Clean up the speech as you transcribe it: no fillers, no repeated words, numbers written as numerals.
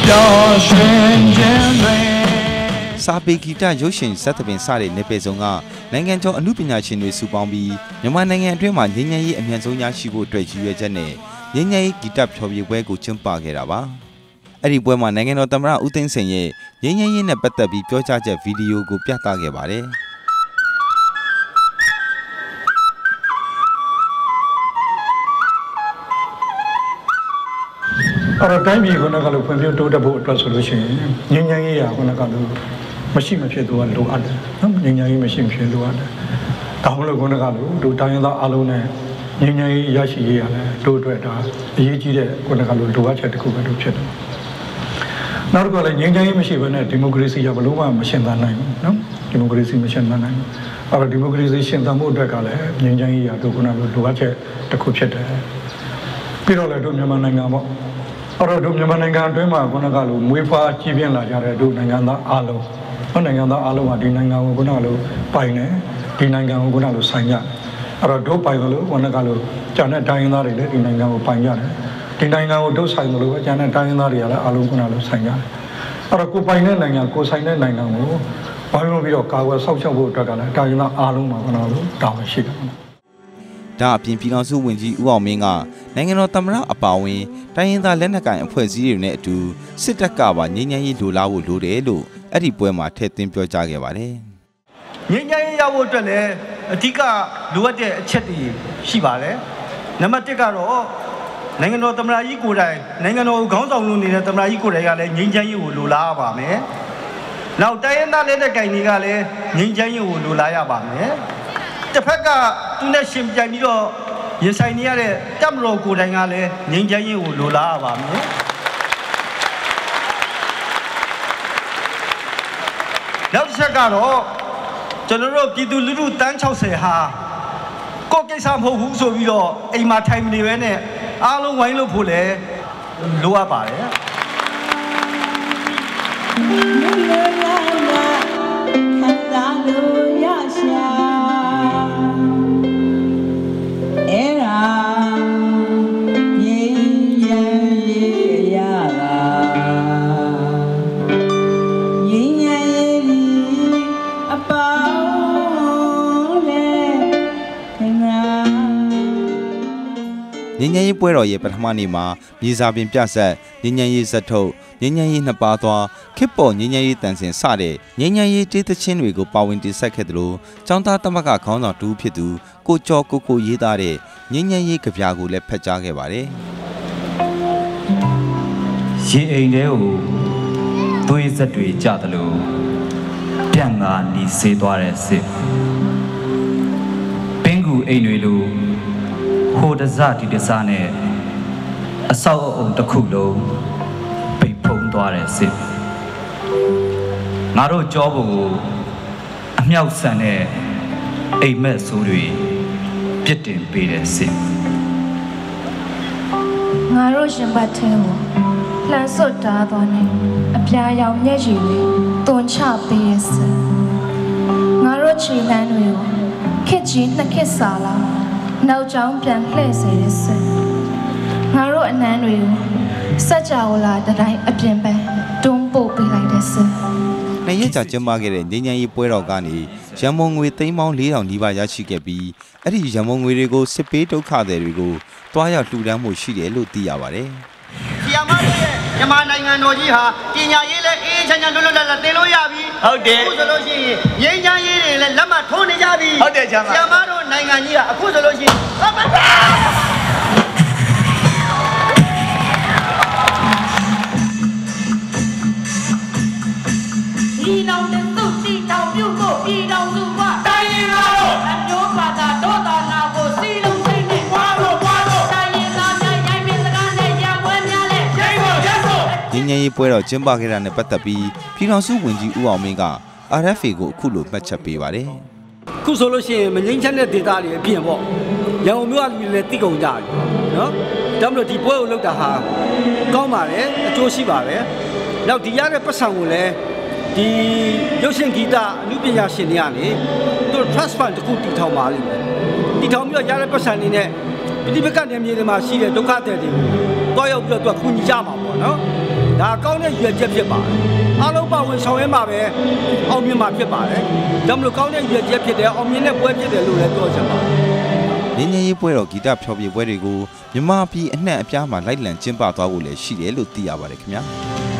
စာပေဂီတရုပ်ရှင်ဇာတ်သပင်စတဲ့နယ်ပယ်စုံကနိုင်ငံကျော်အမှုပညာရှင်တွေစုပေါင်းပြီးမြန်မာနိုင်ငံအတွင်းမှာငြိမ်းချမ်းရေးအမြန်ဆုံးရရှိဖို့အတွက်ရည်ရွယ်ချက်နဲ့ငြိမ်းချမ်းရေးဂီတဖျော်ဖြေပွဲကိုကျင်းပခဲ့တာပါ။အဲ့ဒီပွဲမှာနိုင်ငံတော်သမ္မတဦးသိန်းစိန်ရဲ့ငြိမ်းချမ်းရေးနဲ့ပတ်သက်ပြီးပြောကြားချက်ဗီဒီယိုကိုပြသခဲ့ပါတယ်။အဲ့တော့တိုင်းပြည်ကလည်းဖွံ့ဖြိုးတိုးတက်ဖို့အတွက်ဆိုလို့ရှိရင်ငြိမ်းချမ်းရေးရာကလည်းမရှိမဖြစ်သူကလိုအပ်တယ်နော်ငြိမ်းချမ်းရေးမရှိမဖြစ်လိုအပ်တယ်ဒါမှမဟုတ်တို့တိုင်းရင်းသားအလုံးနဲ့ငြိမ်းချမ်းရေးရရှိရေးရလဲတို့အတွက်ဒါအရေးကြီးတဲ့လိုအပ်ချက်တစ်ခုပဲတို့ဖြစ်တယ်နောက်တစ်ခုလည်းငြိမ်းချမ်းရေးမရှိဘဲနဲ့ဒီမိုကရေစီရဘလို့မှမရှင်သန်နိုင်ဘူးနော်ဒီမိုကရေစီမရှင်သန်နိုင်ဘူးအဲ့တော့ဒီမိုကရေစီရှင်သန်မှုအတွက်ကလည်းငြိမ်းချမ်းရေးရတို့လိုအပ်ချက်တစ်ခုဖြစ်တယ်ပြီးတော့လည်းတို့မြန်မာနိုင်ငံပေါ့အဲ့တော့တို့မြန်မာနိုင်ငံအတွင်းမှာမွေးဖွားကြီးပြင်းလာကြတဲ့တို့နိုင်ငံသားအားလုံးနိုင်ငံသားအားလုံးကဒီနိုင်ငံကိုပိုင်တယ်ဒီနိုင်ငံကိုဆိုင်ကြအဲ့တော့တို့ပိုင်လို့ကျန်တဲ့တိုင်းရင်းသားတွေလည်းဒီနိုင်ငံကိုပိုင်ကြတယ်ဒီနိုင်ငံကိုတို့ဆိုင်လို့ကျန်တဲ့တိုင်းရင်းသားတွေကလည်းအားလုံးဆိုင်ကြတယ်အဲ့တော့ကိုပိုင်တဲ့နိုင်ငံကိုဆိုင်တဲ့နိုင်ငံကိုဘာလို့ပြီးတော့ကာကွယ်ဆောက်ရှောက်ဖို့အတွက်ကလည်းတိုင်းရင်းသားအားလုံးမှာတာဝန်ရှိတယ်ဒါအပြင်ပြည်တော်စုဝင်ကြီးဦးအောင်မင်းကနိုင်ငံတော်သမ္မတအပါအဝင်တိုင်းရင်းသားလက်နက်ကိုင်အဖွဲ့အစည်းတွေနဲ့အတူစစ်တပ်ကပါငြိမ်းချမ်းရေးလိုလားဖို့လိုတယ်လို့အဲ့ဒီပွဲမှာထည့်သွင်းပြောကြားခဲ့ပါတယ်။ငြိမ်းချမ်းရေးရဖို့အတွက်လည်းအဓိကလိုအပ်တဲ့အချက်တွေရှိပါတယ်။နံပါတ်1ကတော့နိုင်ငံတော်သမ္မတကြီးကိုယ်တိုင်နိုင်ငံတော်ခေါင်းဆောင်လုပ်နေတဲ့သမ္မတကြီးကိုယ်တိုင်ကလည်းငြိမ်းချမ်းရေးကိုလိုလားပါမယ်။နောက်တိုင်းရင်းသားလက်နက်ကိုင်တွေကလည်းငြိမ်းချမ်းရေးကိုလိုလားရပါမယ်။တစ်ဖက်ကသူနဲ့ရှင်ပြိုင်ပြီးတော့ရင်ဆိုင်နေရတဲ့တပ်မတော်ကိုယ်တိုင်ကလည်းငြိမ်းချမ်းရေးကိုလိုလားရပါမယ်နောက်တစ်ချက်ကတော့ကျွန်တော်တို့ပြည်သူလူထုတန်း60ဟာကိုယ်ကိစ္စမဟုတ်ဘူးဆိုပြီးတော့အိမ်မှာထိုင်မနေဘဲနဲ့အားလုံးဝိုင်းလို့ဖို့လည်းလိုအပ်ပါတယ်ငြိမ်းချမ်းရေးပွဲတော်ရဲ့ပထမနေ့မှာမြေစာပင်ပြဆက်ငြိမ်းချမ်းရေးဇက်ထုတ်ငြိမ်းချမ်းရေးနှစ်ပါးသွားခေတ်ပေါ်ငြိမ်းချမ်းရေးတန်ဆင်စတဲ့ငြိမ်းချမ်းရေးတေးသချင်းတွေကိုပါဝင်တင်ဆက်ခဲ့သလိုကျောင်းသားသမဂ္ဂခေါင်းဆောင်တူဖြစ်သူကိုကျော်ကိုရေးသားတဲ့ငြိမ်းချမ်းရေးကြပြကိုလည်းဖတ်ကြားခဲ့ပါတယ်ရေအိမ်ထဲကိုသွေးဆက်တွေကြသလိုပြန်ငါနီဆေးသွားတဲ့စစ်ပင်ကူအိမ်တွေလိုဟိုတစဒီတစနဲ့အဆောက်အအုံတစ်ခုလုံးပိတ်ဖုံးသွားတဲ့စစ်ငါတို့ကြောဖို့အမြောက်ဆန်တဲ့အိမ်မက်ဆိုးတွေပြစ်တင်ပေးတဲ့စစ်ငါတို့ရှင်ဘတ်ထဲကိုလှန်စွတ်တားသွားနေအပြာရောင်မျက်ရည်တွေတွန်ချပေးတဲ့စစ်ငါတို့ခြေနှမ်းတွေကိုခက်ကြီးနှစ်ခက်စာလာနောက်ကျောင်းပြန်လှည့်စေတဲ့ဆက်ငါတို့အနမ်းတွေကိုစัจ java လာတိုင်းအပြင်ပန်းတွန်းပို့ပေးလိုက်တဲ့ဆက်နှစ်ရက်ကြာကျင်းပခဲ့တဲ့ငြိမ်းချမ်းရေးပွဲတော်ကနေရန်ပုံငွေသိန်းပေါင်း4,000နီးပါးရရှိခဲ့ပြီးအဲ့ဒီရန်ပုံငွေတွေကိုစစ်ပေးဒုက္ခသည်တွေကိုတွားရောက်လှူဒန်းမှုရှိတယ်လို့သိရပါတယ်။ဆီယမတို့ရဲ့မြန်မာနိုင်ငံတော်ကြီးဟာပညာရေးလည်းအေးချမ်းချမ်းလွတ်လွတ်လပ်လပ်သင်လို့ရပြီ။ဟုတ်တယ်။အခုဆိုလို့ရှိရင်ငြိမ်းချမ်းရေးတွေလည်းလက်မှတ်ထိုးနေကြပြီ။ဟုတ်တယ်ချမ်းပါ။ဆီယမတို့နိုင်ငံကြီးကအခုဆိုလို့ရှိရင်ဟုတ်ပါဒီနောင်တဲ့သူတီတောင်ပြုတ်ကိုပြည်တော်စုကတိုင်းရင်းသားတို့အမျိုးဘာသာဒေါသနာကိုစီလုံးစိတ်နဲ့ဝါလို့တိုင်းရင်းသားများရိုင်းပင်စကားနဲ့ရံပွဲများနဲ့ငြိမ်းချမ်းရေးပွဲတော်ကျင်းပခဲ့တာနဲ့ပတ်သက်ပြီးပြည်တော်စုဝင်ကြီးဦးအောင်မင်းက RFA ကိုအခုလိုမှတ်ချက်ပေးပါတယ်ခုဆိုလို့ရှိရင်မငြိမ်းချမ်းတဲ့ဒေသတွေအပြင်ပေါ့ရန်ကုန်မြို့ကလူတွေလည်းတိကုန်ကြတယ်နော်ဒါမှမဟုတ်ဒီပွဲကိုလုပ်တာဟာကောင်းပါတယ်အကျိုးရှိပါတယ်နောက်ဒီရတဲ့ပတ်စံကိုလည်းဒီရုပ်ရှင်ဂီတအမှုပညာရှင်တွေကနေသူ trust fund တခုတည်ထောင်ပါလိမ့်မယ်တည်ထောင်ပြီးတော့ရတဲ့ပတ်စံတွေနဲ့ပြည်ပကနေမြေတွေမှာရှိတဲ့ဒုက္ခသည်တွေကိုတွားရောက်ပြီးတော့သူကကူညီကြမှာပေါ့နော်ဒါအကောင်းတဲ့ရွယ်ချက်ဖြစ်ပါတယ်အားလုံးပါဝင်ဆောင်ရွက်မှာပဲအောင်မြင်မှာဖြစ်ပါတယ်ဒါမှမဟုတ်ကောင်းတဲ့ရွယ်ချက်ဖြစ်တယ်အောင်မြင်တဲ့ပွဲဖြစ်တယ်လို့လည်းပြောချင်ပါတယ်ငင်းငယ်ရေးပွဲတော်ဂီတဖျော်ဖြေပွဲတွေကိုမြမပြည်အနှံ့အပြားမှာလိုက်လံကျင်းပသွားဖို့လည်းရှိတယ်လို့သိရပါတယ်ခင်ဗျာ